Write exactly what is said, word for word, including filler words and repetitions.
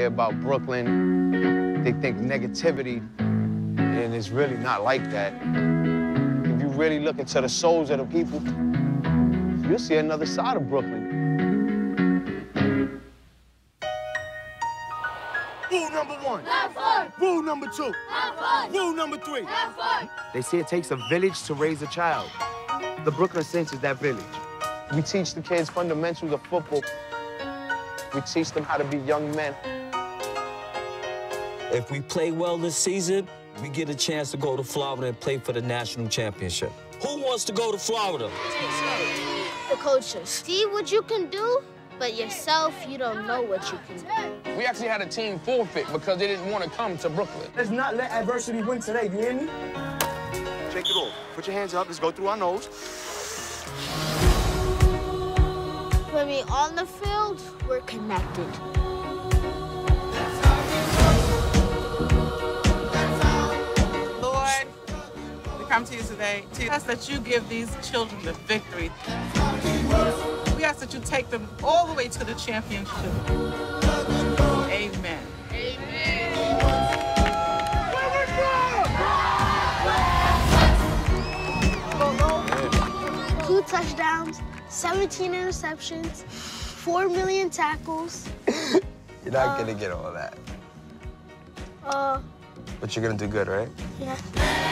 about Brooklyn, they think negativity, and it's really not like that. If you really look into the souls of the people, you'll see another side of Brooklyn. Rule number one. Have fun. Rule number two. Have fun. Rule number three. Have fun. They say it takes a village to raise a child. The Brooklyn Saints is that village. We teach the kids fundamentals of football. We teach them how to be young men. If we play well this season, we get a chance to go to Florida and play for the national championship. Who wants to go to Florida? The coaches. See what you can do, but yourself, you don't know what you can do. We actually had a team forfeit because they didn't want to come to Brooklyn. Let's not let adversity win today, you hear me? Shake it off. Put your hands up. Let's go through our nose. When we on the field, we're connected. Lord, we come to you today to ask that you give these children the victory. We ask that you take them all the way to the championship. Amen. Two touchdowns, seventeen interceptions, four million tackles. You're not uh, gonna get all that. Uh, But you're gonna do good, right? yeah.